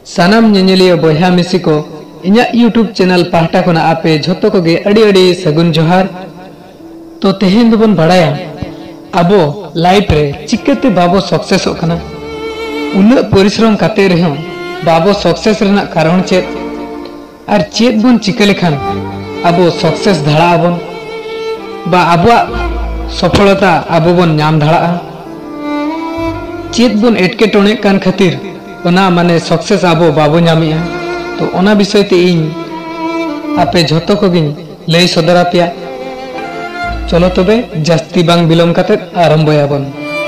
सानाम नेनेलिया बया मिसी को इन्या यूट्यूब चैनल पाहटा को आपे झोतो को गे अड़ी अड़ी सगुन जोहार। तो तेहेन दो बन बड़ाया अबो लाइफ रे चिकते बाबो सक्सेस होकना उन्ना परिश्रम काते रहो बाबो सक्सेस रेना कारण चेत और चेत बन चिके लेखान अबो सक्सेस धड़ा बन बा अबो सफलता अबो बन नाम धड़ा चेत बन एटके टोने कान खातिर ओना माने सक्सेस आबो बाबो नामिया। तो ओना विषय ते इन आपे झोतो को गिन लई सदरा पिया। चलो तबे जास्ती बांग बिलम काते आरंभयाबन।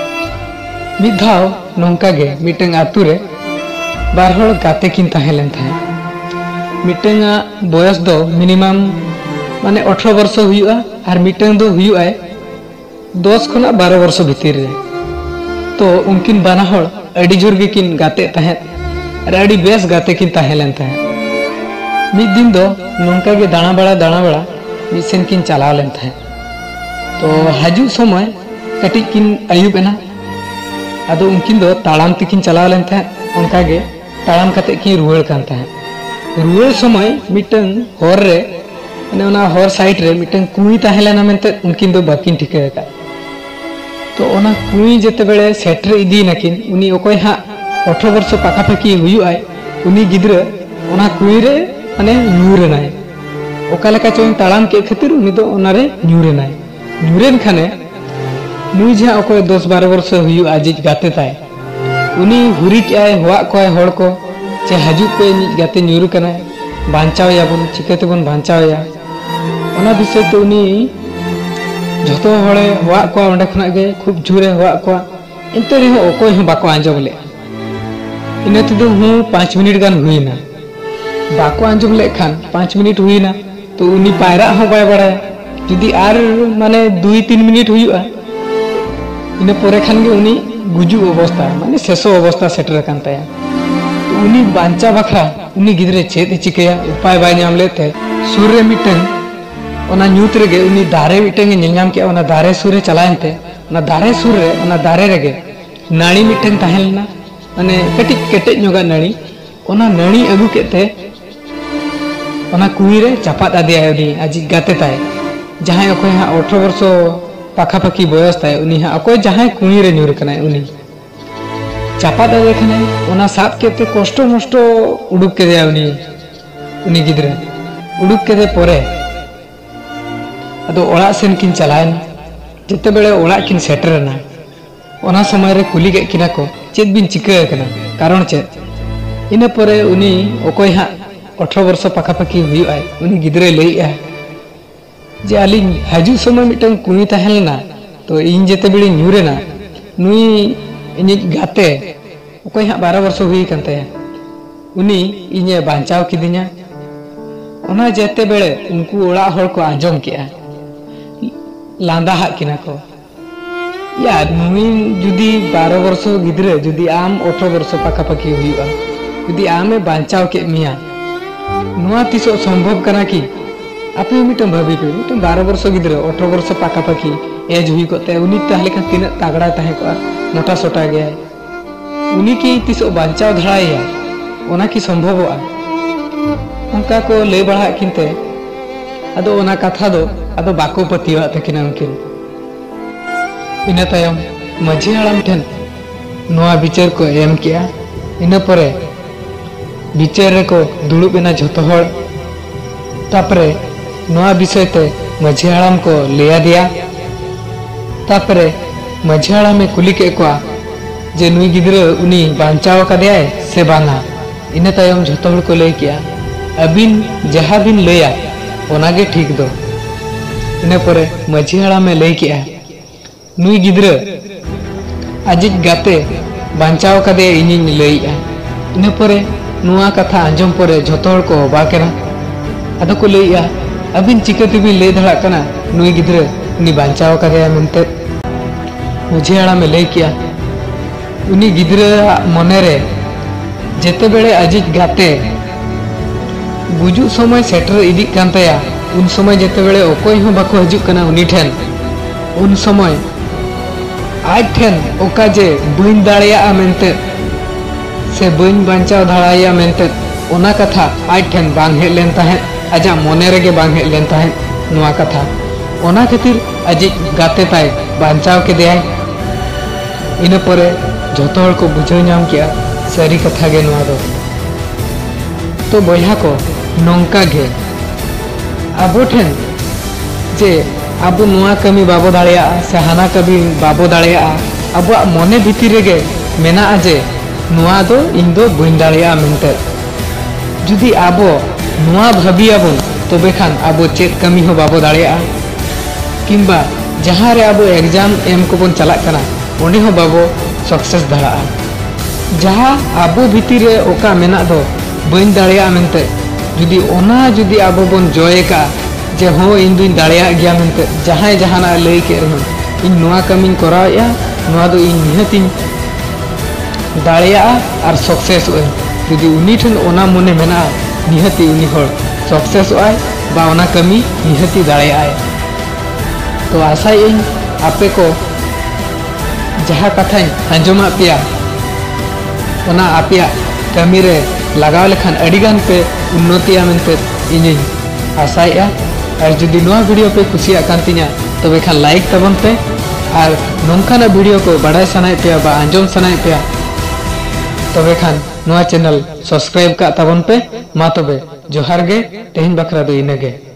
मिद धाव नोंका गे मिटेंग आतु रे बार हड़ गाते किन ताहेलेन थाहे। मिटेंग बयस दो मिनिमम माने 18 वर्ष हुआ और मिटेंग दो हुआ 10 खना 12 वर्ष भीतर रे। तो उनकिन बाना हड़ अड़ी जोर गे किन गाते ताहे और अड़ी बेस गाते किन ताहेलेन थाहे। मिद दिन दो नोंका गे दाना बड़ा मिसेन किन चलाव लेन थाहे। तो हाजू समय कटी किन आयुब एना आदो उनकिन दो ताड़ाम तिकिन चलाव लेन थाहे उनका गे ताड़ाम काते किन रुवाड़ कान थाहे। रुवाड़ समय मिटन हर रे माने ओना हर साइड रे मिटन कुई ताहेलेना मेनते उनकिन दो बाकिन ठिका का। तो ओना कुई जेते बेले सेटर इदी नाकिन उनी ओकोय हा 18 वर्ष पाखापाखि हुयुआय उनी गिद्रा ओना कुई रे माने न्यूरेनाय ओका लेका चोन ताड़ाम के खातिर उनी दो ओना रे न्यूरेनाय न्यूरेन खाने नुई जहा ओकोय 10-12 वर्ष हुयु आजिज गाते ताय उनी हुरिक आय होआ कोय हड़ को चे हाजु पे नि गाते न्यूरु कनाय बांचाव याबन चिकते बन बांचाव या ओना विषय तो उनी झोतो हड़े होआ को ओंडे खना गे खूब झुरे होआ को इनते रे ओकोय ह बाको आंजम ले इनते दो हूं 5 मिनिट गान हुईना बाको आंजम ले खान 5 मिनिट हुईना तो उनी पायरा ह बाय बड़ा जुदी आर माने 2-3 मिनिट हुआ इन पोरे खान गे उनी गुजु अवस्था माने शेषो अवस्था सेटर कान ताया। तो उनी बांचा बखरा उनी गिदरे चेत चिकया उपाय बाय नाम लेते सुर रे मिटन ओना न्यूत रे गे उनी दारे मिटन गे नाम के ओना दारे सुर रे चलायनते ओना दारे सुर रे ओना दारे रे गे नाड़ी मिटन ताहेलना माने कटी केटे नोगा नाड़ी ओना नाड़ी अगु केते ओना कुई रे चापात आदिया उनी आजि गाते ताय जहां अकोय हा 18 वर्ष पाखापाखि बयस ताय उनी हा अकोय जहां कुई रे न्यूर कनाय उनी चापा दा देखने ओना साप केते कष्ट मष्ट उडुक के दे उनी गिद्रे उडुक के दे परे अदो ओड़ा सेन किन चलायन जते बेले ओड़ा किन सेटरना ओना समय रे कुली गे किना को चेत बिन चिका कना कारण चेत इने परे उनी अकोय हा 18 वर्ष पाखापाखि हुयुआय उनी गिद्रे लईआ जे आलिन हाजू समय मिटन कुई ताहेलना तो इन जेते बेले न्यूरेना नुई इनी गाते ओकोय हा 12 वर्ष हुई कानते उनी इने बांचाव किदिन्या ओना जेते बेले उनको ओड़ा हड़ को आंजम किया लांदा हा किना को या नुई जुदी 12 वर्ष गिद्रे जुदी आम 18 वर्ष पाखापाखि हुआ जुदी आमे बांचाव के मिया नुआ तिसो संभव कना कि आपे मिटन भाभी पे मिटन 12 वर्ष गिद्रे 18 वर्ष पाखापाखि एज हुई कोते उनी ताहले का तीन तागड़ा ताहे को मोटा सोटा गया उनी की तिसो बांचाव धड़ाया ओना की संभव आ उनका को ले बढ़ा किनते अदो ओना कथा दो अदो बाको पतिवा तकिना उनकिन इना तायम माझी हाड़ाम ठेन नोआ विचार को एम किया इना परे विचार को दुड़ुब एना झोतो हड़ तापरे नोआ विषय ते माझी हाड़ाम को लेया दिया तापरे माझी हाड़ाम में कुली के को जे नुई गिद्रे उनी बांचाव कदेय से बांगा इना तायम झोतो हड़ को ले किया अबिन जहा बिन लेया ओनागे ठीक दो इने परे माझी हाड़ा में लई किया नुई गिद्रे आजिज गाते बांचाव कदे इनिन लईआ इने परे नुआ कथा आंजम परे झोतो हड़ को बाकेना आदो को लईआ अबिन चिकते बिन ले धड़ा कना नुई गिद्रे उनी बांचाव कदे मेनते माझी हाड़ा में लई किया उनी गिद्रे मने रे जेते बेले आजिज गाते गुजु समय सेटर इदी कान ताया उन समय जेते बेले ओकोय हो बाको हजु कना उनी ठेन उन समय आज ठेन ओका जे बइन दाड़िया मेनते से बइन बांचाव दाड़ाया मेंते ओना कथा आज ठेन बांग हेज लेन ताहें आजा मने रेगे बांग हेज लेन ताहें नुआ कथा ओना खातिर आजी गाते ताय बांचाव केदेयाय इना परे जतो हर को बुझाव नाम किया सारी कथा गे नुआ दो। तो बया को नौका गे आबो ठेन जे आबो नुआ कमी बाबो दाड़िया से हाना कमी बाबो दाड़िया आबो मने भीतर रेगे मेना जे नुआ दो इन दो बइन दाड़िया मेंते जुदी आबो नुआ भाबियाबन तबे खान आबो चेत कमी हो बाबो दाड़िया किंबा जहाँ रे आबो एग्जाम एम को बन चला कना ओंडे हो बाबो सक्सेस दाड़ा जहाँ आबो भीतर रे ओका मेना दो बइन दाड़िया मेंते जुदी आबो बन जय का जे हो इन दुइन दाड़िया गया मेंते जहाँ जहाना लई के रहो इन नुआ कमी कराया नुआ दो इन निहती दाड़िया और सक्सेस ओय जुदी उनी ठन ओना मने मेना निहती उनी हर सक्सेस ओय बा ओना कमी निहती दाड़िया तो आशा इन आपे को जहाँ कथा आंजमा पेया ओना आपेया कमी रे लगाव लेखान अडिगान पे उन्नतिया मेंते इन आशाया और जुदी नुआ वीडियो पे कुसिया कान तिया तबे खान लाइक तबन पे और नोंकाना वीडियो को बड़ाई सनाय पे बा आंजम सनाय पे तबे खान नुआ चैनल सब्सक्राइब का तबन पे मा तबे जोहार गे तेहिन बखरा दो इनगे।